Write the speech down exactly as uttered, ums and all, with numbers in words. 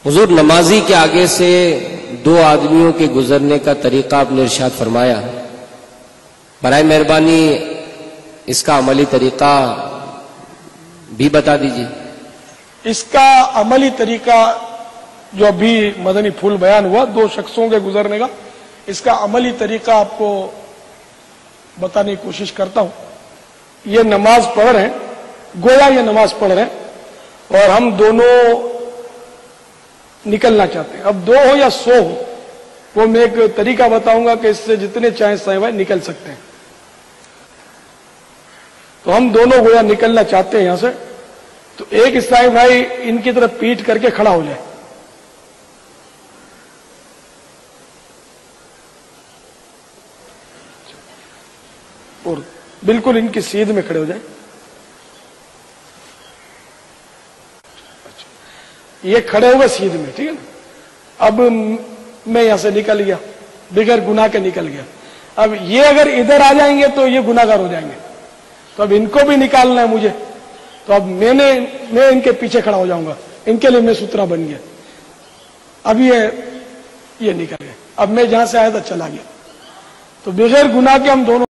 حضور نمازی کے آگے سے دو آدمیوں کے گزرنے کا طریقہ آپ نے ارشاد فرمایا، برائے مہربانی اس کا عملی طریقہ بھی بتا دیجیے۔ اس کا عملی طریقہ جو ابھی مدنی پھول بیان ہوا دو شخصوں کے گزرنے کا، اس کا عملی طریقہ آپ کو بتانے کی کوشش کرتا ہوں۔ یہ نماز پڑھ رہے ہیں، گویا یہ نماز پڑھ رہے ہیں اور ہم دونوں نکلنا چاہتے ہیں۔ اب دو ہو یا سو ہو، وہ میں ایک طریقہ بتاؤں گا کہ اس سے جتنے چاہیں صاحب بھائی نکل سکتے ہیں۔ تو ہم دونوں گویا نکلنا چاہتے ہیں یہاں سے، تو ایک عیسائی بھائی ان کی طرف پیٹ کر کے کھڑا ہو جائے، اور بالکل ان کی سیدھ میں کھڑے ہو جائیں۔ یہ کھڑے ہوئے سیدھ میں، ٹھیک ہے نا۔ اب میں یہاں سے نکل گیا، بغیر گناہ کے نکل گیا۔ اب یہ اگر ادھر آ جائیں گے تو یہ گناہ گار ہو جائیں گے، تو اب ان کو بھی نکالنا ہے مجھے، تو اب میں نے میں ان کے پیچھے کھڑا ہو جاؤں گا، ان کے لیے میں سترا بن گیا۔ اب یہ یہ نکل گئے، اب میں جہاں سے آیا تھا چلا گیا، تو بغیر گناہ کے ہم دونوں